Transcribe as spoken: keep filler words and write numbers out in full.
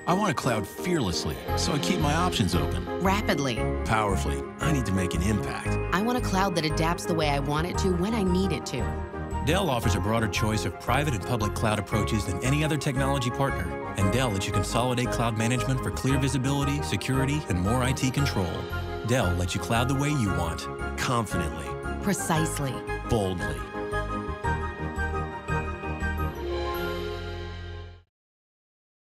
I want to cloud fearlessly, so I keep my options open. Rapidly. Powerfully. I need to make an impact. I want a cloud that adapts the way I want it to when I need it to. Dell offers a broader choice of private and public cloud approaches than any other technology partner. And Dell lets you consolidate cloud management for clear visibility, security, and more I T control. Dell lets you cloud the way you want. Confidently. Precisely. Boldly.